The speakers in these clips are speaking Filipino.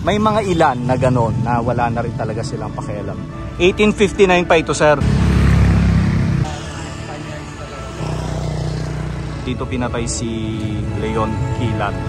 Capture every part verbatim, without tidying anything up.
May mga ilan na ganon na wala na rin talaga silang pakialam. eighteen fifty-nine pa ito, sir. Dito pinatay si Leon Quilat.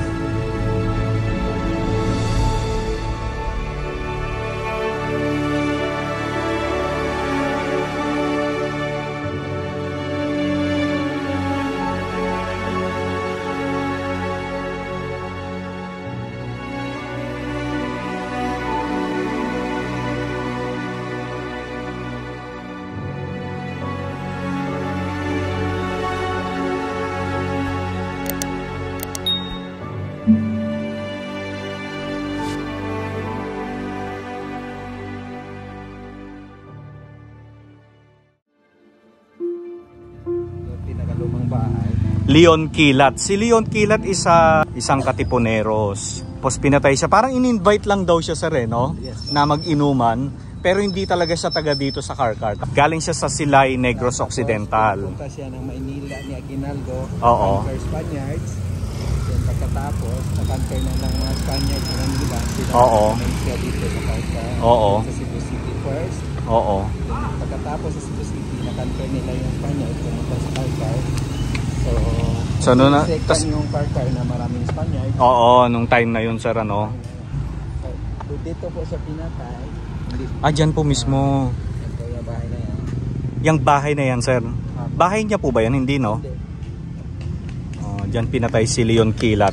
Leon Quilat. Si Leon Quilat isa isang Katipuneros. Tapos pinatay siya. Parang in-invite lang daw siya sa Reno, yes, na mag-inuman. Pero hindi talaga siya taga dito sa Carcar. Galing siya sa Silay, Negros Occidental. Punta siya ng Maynila ni Aguinaldo. Oo. Conquer Spaniards. Then pagkatapos, na-conquer na lang mga Spaniards sa Manila. Oo. Siya dito sa Carcar. Oo. Sa Cebu City first. Oo. Then pagkatapos sa Cebu City, na-conquer nila yung Spaniards. Pumunta sa Carcar. So, so no, na, tas, yung Carcar na maraming Spaniards. Oo, nung time na yun, sir, ano? So, dito po sa pinatay. Ah, dyan po mismo. Yung bahay na yan. Yung bahay na yan, sir. Bahay niya po ba yan? Hindi, no? Hindi. Oh, dyan pinatay si Leon Quilat.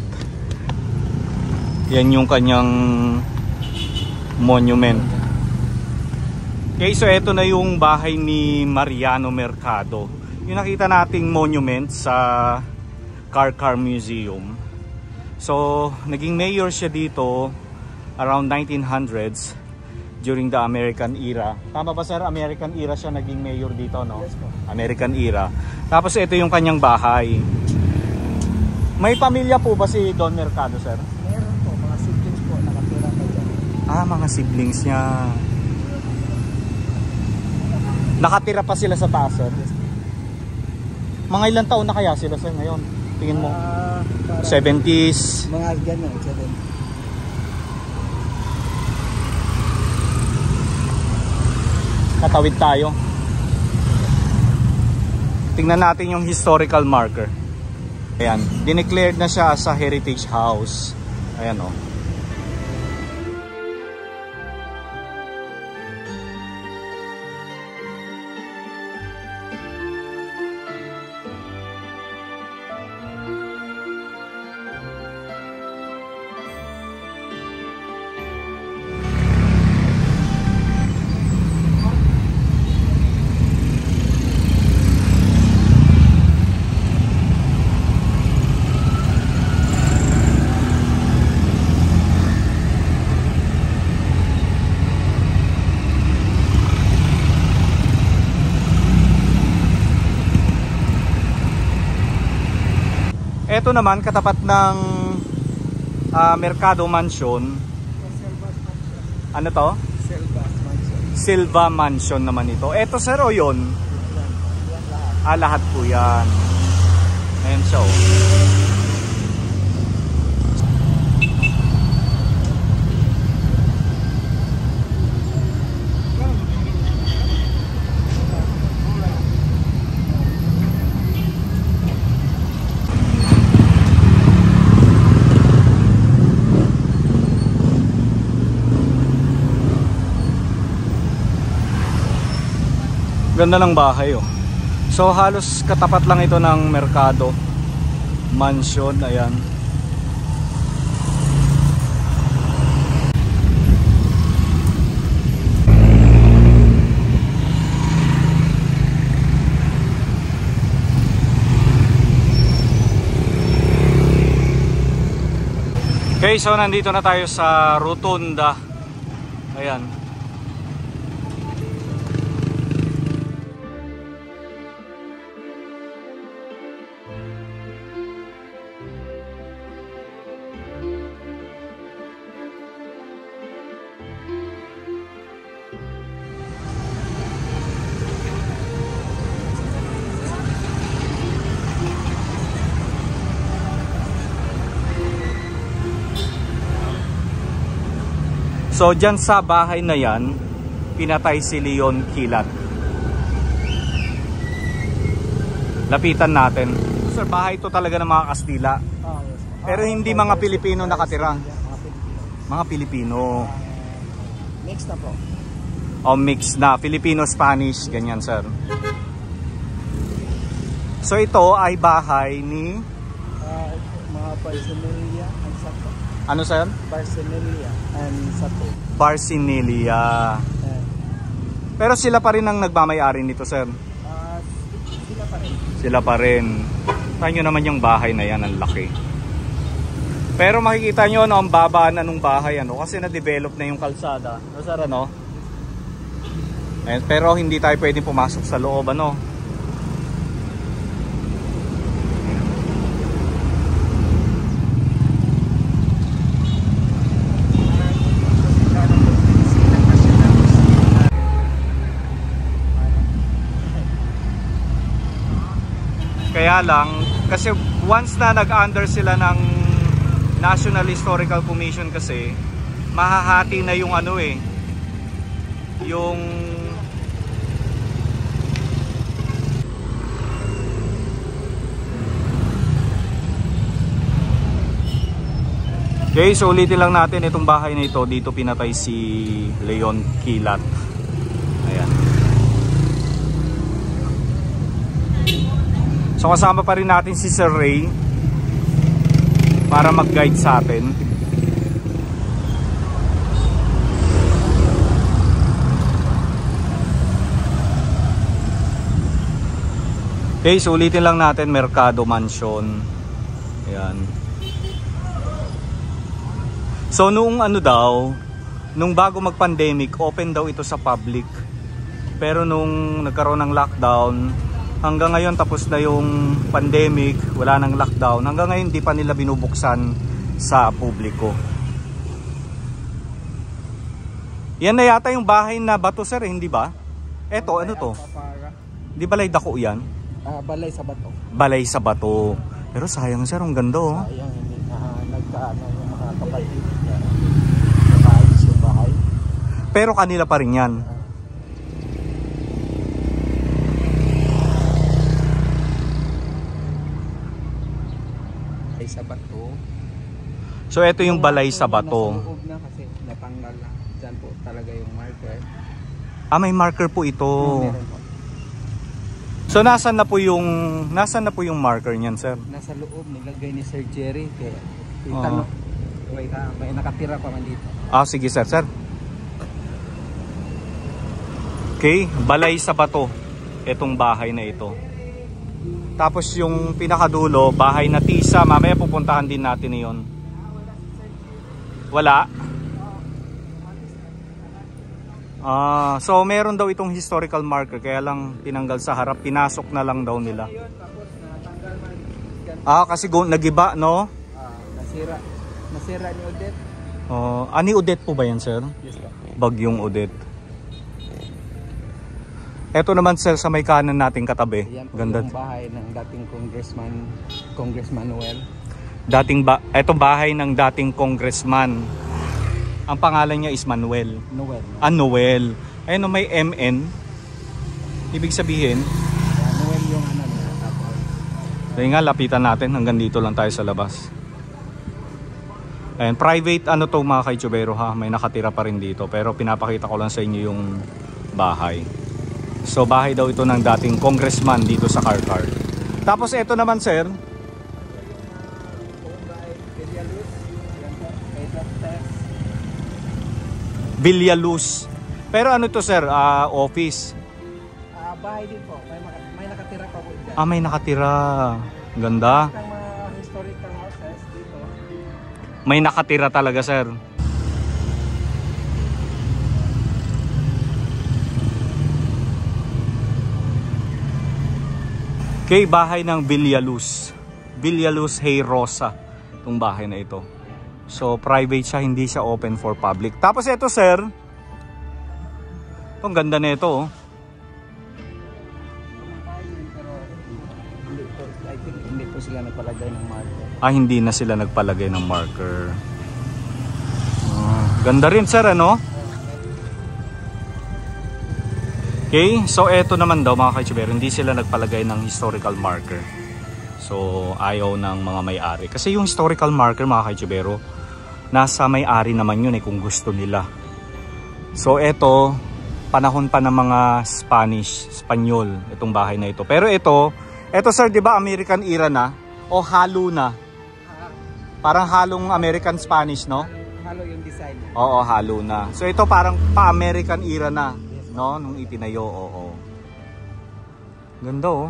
Yan yung kanyang monument. Okay, so eto na yung bahay ni Mariano Mercado. Yung nakita nating monument sa Carcar Museum. So, naging mayor siya dito around nineteen hundreds during the American era. Tama ba, sir? American era siya naging mayor dito, no? Yes po. American era. Tapos ito yung kanyang bahay. May pamilya po ba si Don Mercado, sir? Meron po, mga siblings po nakatira pa dyan. Ah, mga siblings niya. Nakatira pa sila sa taas, sir? Yes. Mga ilang taon na kaya sila, sir, ngayon? Tingin mo? Uh, seventies? Mga gano'n, seventies. Katawid tayo. Tingnan natin yung historical marker. Ayan, dineclared na siya as a heritage house. Ayan, o. Oh. Ito naman katapat ng uh, Mercado Mansion. Ano to? Silva Mansion. Silva Mansion naman ito. Ito, sir, o yun? Ah, lahat po yan. Ayan siya, o. Ganda ng bahay, oh. So halos katapat lang ito ng Mercado Mansion. Ayan. Okay, so nandito na tayo sa Rotunda. Ayan. So dyan sa bahay na yan, pinatay si Leon Kilat. Lapitan natin. Sir, bahay ito talaga ng mga Kastila. Oh, yes. Pero hindi mga Pilipino nakatira. Mga Pilipino. Mga Pilipino. Uh, mix na po. O mix na. Filipino-Spanish. Ganyan, sir. So ito ay bahay ni... Uh, mga Barcenelia and Sato. Ano, sir? Barcenelia and Sato. Barcenelia. Uh, Pero sila pa rin ang nagmamayari nito, sir. uh, sila pa rin. Sila pa rin. Tayo nyo naman yung bahay na yan, ang laki. Pero makikita nyo, no, ang baba na nung bahay, ano, kasi na-develop na yung kalsada. No, sir, ano? Eh, pero hindi tayo pwedeng pumasok sa loob, ano? Kaya lang, kasi once na nag-under sila ng National Historical Commission kasi, mahahati na yung ano eh, yung okay, so ulitin lang natin itong bahay na ito. Dito pinatay si Leon Kilat. Ayan. So kasama pa rin natin si Sir Ray para mag-guide sa atin. Okay, so ulitin lang natin, Mercado Mansion. Ayan. So nung ano daw, nung bago mag-pandemic, open daw ito sa public. Pero nung nagkaroon ng lockdown, hanggang ngayon tapos na yung pandemic, wala nang lockdown. Hanggang ngayon di pa nila binubuksan sa publiko. Yan na yata yung bahay na bato, sir, hindi ba? Eto, ano to? Di balay dako yan? Uh, balay sa bato. Balay sa bato. Pero sayang, sir, ang ganda, oh. Sayang, hindi uh, nagkaano yung mga kapatid niya. Nabayos yung bahay. Pero kanila pa rin yan. Sa bato. So ito yung balay sa bato. Nasa loob na kasi natanggal na. Diyan po talaga yung marker. Ah, may marker po ito. No, meron po. So nasan na po yung nasan na po yung marker niyan, sir? Nasa loob nilagay ni Sir Jerry kaya Oh. tanong. Wait, ah, may nakatira pa man dito. Ah, sige, sir, sir. Okay, balay sa bato. Itong bahay na ito. Tapos yung pinakadulo, bahay na Tisa. Mamaya pupuntahan din natin yun. Wala. Ah, so meron daw itong historical marker, kaya lang tinanggal sa harap, pinasok na lang daw nila. Ah, kasi nagiba, no? Ah, nasira. Nasira ni Odette. Oh, ani Odette po ba yan, sir? Yes, sir. Bagyong Odette. Ito naman, sir, sa may kanan nating katabi. Yan po Ganda. yung bahay ng dating congressman, Congressman Noel. Dating ba ito bahay ng dating congressman. Ang pangalan niya is Manuel. Noel. Ah, Noel. Ayun, no, may M N. Ibig sabihin, Yeah, Noel yung ano niya. Tapos, dahil nga, lapitan natin. Hanggang dito lang tayo sa labas. Ayun, private ano to mga kaitsubero, ha. May nakatira pa rin dito. Pero pinapakita ko lang sa inyo yung bahay. So bahay daw ito ng dating congressman dito sa Carcar. Tapos ito naman, sir. Villaluz. Pero ano to, sir? Uh, office. Ah, bahay din po. May, may nakatira pa po dyan. Ah, may nakatira. Ganda. Ang mga historical houses dito. May nakatira talaga, sir. Okay, bahay ng Villaluz. Villaluz Hey Rosa. Itong bahay na ito. So, private siya, hindi siya open for public. Tapos ito, sir. Itong ganda na ito, oh. Hindi po, I think hindi po sila nagpalagay ng marker. Ah, hindi na sila nagpalagay ng marker. Ah. Ganda rin sir, ano? Okay, so eto naman daw mga ka-YouTuber, hindi sila nagpalagay ng historical marker. So ayaw ng mga may-ari. Kasi yung historical marker mga ka-YouTuber, nasa may-ari naman yun eh kung gusto nila. So eto, panahon pa ng mga Spanish, Espanyol, itong bahay na ito. Pero ito, ito sir, di ba American era na? O halo na? Parang halong American Spanish, no? Halo yung design. Oo, halo na. So ito parang pa-American era na, no? Nung itinayo, oo. Ganda oh.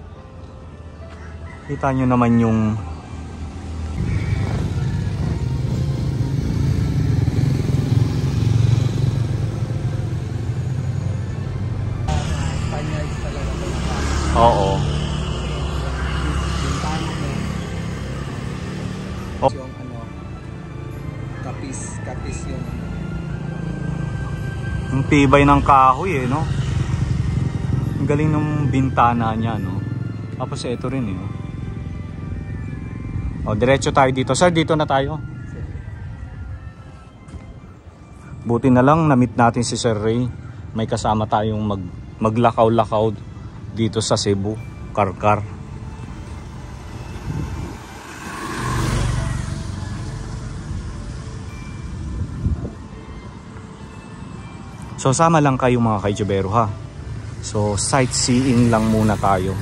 Kita nyo naman yung Spaniards talaga ito. oo. Oh. Yung ano, kapis, kapis yung Ang tibay ng kahoy eh, no? Ang galing ng bintana niya, no? Tapos ito rin eh, no? O, diretso tayo dito. Sir, dito na tayo. Buti na lang, na-meet natin si Sir Ray. May kasama tayong mag, maglakaw-lakaw dito sa Cebu, Karkar. So sama lang kayo mga ka-YouTubero ha. So sightseeing lang muna tayo.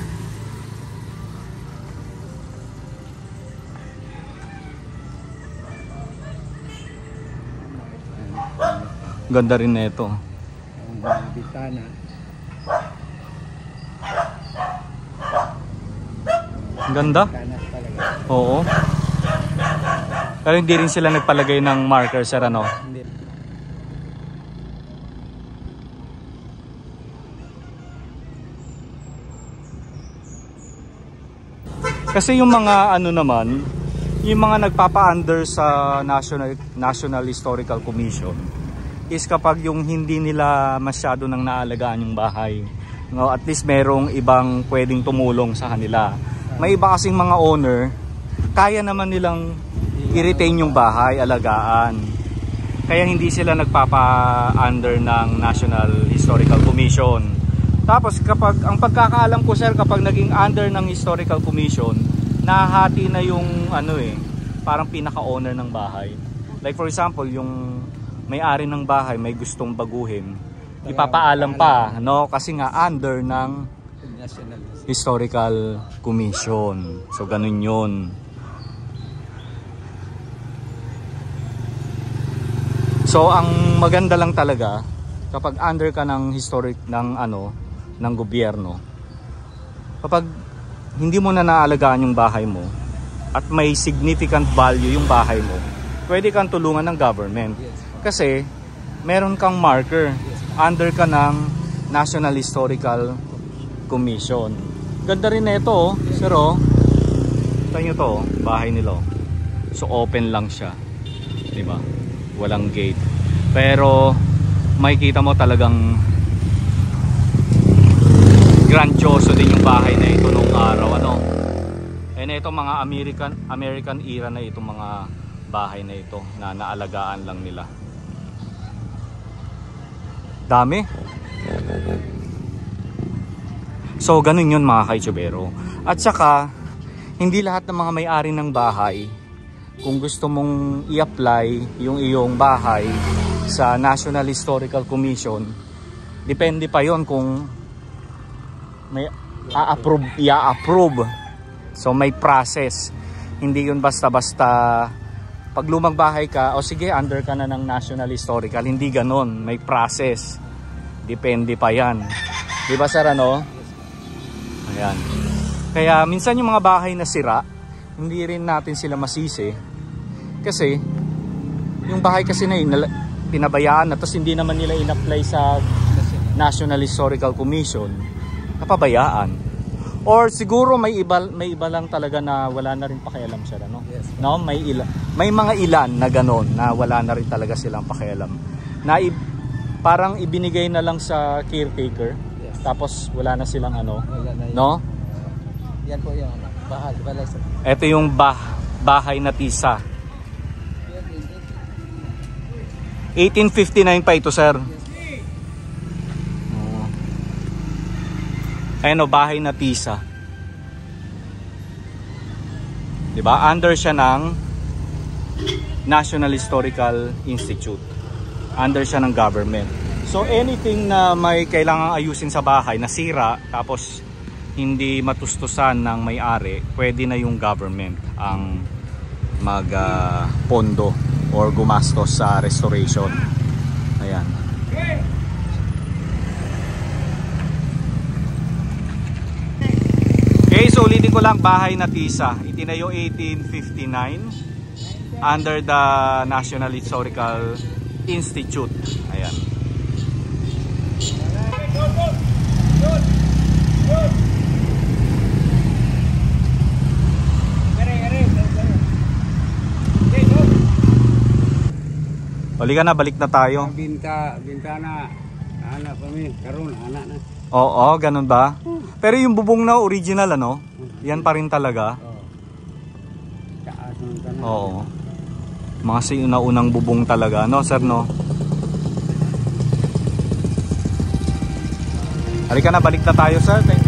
Ganda rin na ito. ang bitana. Ganda. Bitana talaga. Oo. Pero hindi rin sila nagpalagay ng marker sir, ano? Hindi. Kasi yung mga ano naman, yung mga nagpapa-under sa National National Historical Commission is kapag yung hindi nila masyado nang naalagaan yung bahay. No, at least merong ibang pwedeng tumulong sa kanila. May iba kasing mga owner, kaya naman nilang i-retain yung bahay, alagaan. Kaya hindi sila nagpapa-under ng National Historical Commission. Tapos kapag, ang pagkakaalam ko sir, kapag naging under ng Historical Commission, nahati na yung ano eh, parang pinaka-owner ng bahay. Like for example, yung may-ari ng bahay may gustong baguhin, ipapaalam pa, no? Kasi nga under ng National Historical Commission. So ganun yun. So ang maganda lang talaga kapag under ka ng historic ng ano ng gobyerno, kapag hindi mo na naalagaan yung bahay mo at may significant value yung bahay mo, pwede kang tulungan ng government. Kasi meron kang marker, under ka ng National Historical Commission. Ganda rin na ito, oh. Sir, oh. Ito nyo to, oh. Bahay nila. So open lang siya, diba? Walang gate. Pero makikita mo talagang grandioso din yung bahay na ito nung araw, ano. And ito mga American American era na itong mga bahay na ito na naalagaan lang nila. Dami. So ganun yun mga ka-YouTubero. At saka hindi lahat ng mga may-ari ng bahay, kung gusto mong i-apply yung iyong bahay sa National Historical Commission, depende pa yon kung may a-approve, i-approve. So may process. Hindi yun basta-basta pag lumang bahay ka, o sige under ka na ng National Historical. Hindi ganon, may process. Depende pa yan. Di ba sir, ano? Ayan. Kaya minsan yung mga bahay na sira, hindi rin natin sila masisi. Kasi yung bahay kasi na yun, pinabayaan na, tapos hindi naman nila in-apply sa National Historical Commission, napabayaan. Or siguro may iba, may iba lang talaga na wala na rin pakialam sila, no? Yes. No, may ilan, may mga ilan na ganon na wala na rin talaga silang pakialam. Na i, parang ibinigay na lang sa caretaker. Yes. Tapos wala na silang ano, Wala na yun. no? Yan po yung bahay, balay sa. Ito yung bah, bahay na tisa. eighteen fifty-nine pa ito, sir. Ayan o, bahay na Tisa. Diba? Under siya ng National Historical Institute. Under siya ng government. So anything na may kailangang ayusin sa bahay, nasira, tapos hindi matustusan ng may-ari, pwede na yung government ang mag-pondo uh, or gumastos sa restoration. Ayan. Okay, so ulitin ko lang, bahay na Tisa. Itinayo eighteen fifty-nine under the National Historical Institute. Ayan. Halika na, balik na tayo. Binta, binta na. Anak pa mi, karon anak na. Oo, ganun ba? Pero yung bubong na original, ano? Yan pa rin talaga. Oo. Mga sinaunang bubong talaga, no, sir, no? Halika na, balik na tayo, sir. Thank you.